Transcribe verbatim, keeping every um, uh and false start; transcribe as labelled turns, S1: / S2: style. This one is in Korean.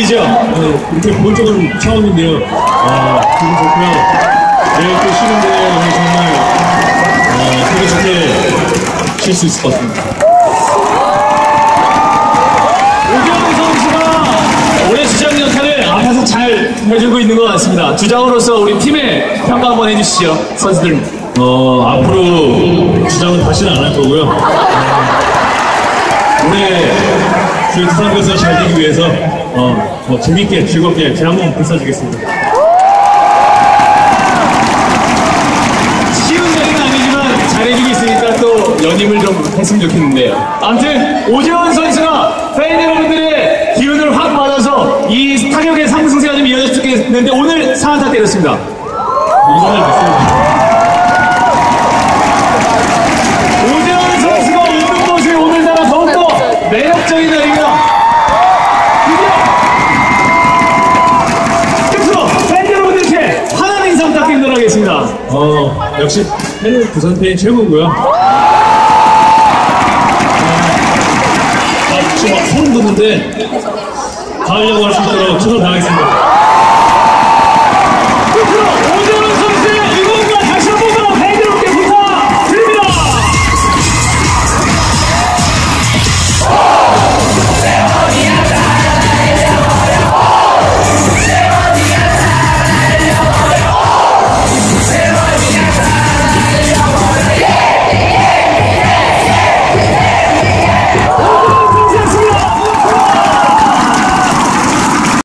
S1: 아니죠?
S2: 네, 이렇게 본 적은 처음인데요. 아, 기분 좋고요. 내일 또 쉬는데 오늘 정말 어, 되게 좋게 쉴 수 있을 것 같습니다.
S1: 오경호 선수가 올해 주장 역할을 앞에서 잘 해주고 있는 것 같습니다. 주장으로서 우리 팀의 평가 한번 해주시죠, 선수들.
S2: 어, 앞으로 주장은 다시는 안 할 거고요. 어, 올해 저희 두산에서 잘 되기 위해서 어, 뭐 재밌게 즐겁게 제가 한번 불사주겠습니다.
S1: 쉬운 자리는 아니지만 잘해주고 있으니까 또 연임을 좀 했으면 좋겠는데요. 아무튼 오재원 선수가 팬 여러분들의 기운을 확 받아서 이 타격의 상승세가 좀 이어졌겠는데 오늘 상한타 때렸습니다.
S2: 이번에 됐습니다.
S1: 오재원 선수가 웃는 모습이 오늘따라 더욱더 매력적인 날입니다. 끝으로 팬 여러분들께 환한 인사 부탁드리도록 하겠습니다.
S2: 어, 역시 팬은 부산 팬이 최고고요. 아, 지금 막 소름 돋는데 가려고 할 수 있도록 최선을 다하겠습니다.
S1: 끝으로 오재원